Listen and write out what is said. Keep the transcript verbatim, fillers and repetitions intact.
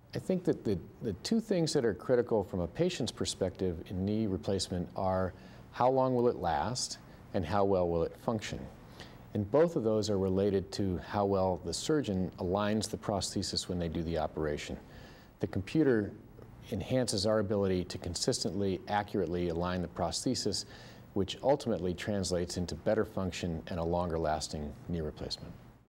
I think that the, the two things that are critical from a patient's perspective in knee replacement are how long will it last and how well will it function. And both of those are related to how well the surgeon aligns the prosthesis when they do the operation. The computer enhances our ability to consistently, accurately align the prosthesis, which ultimately translates into better function and a longer lasting knee replacement.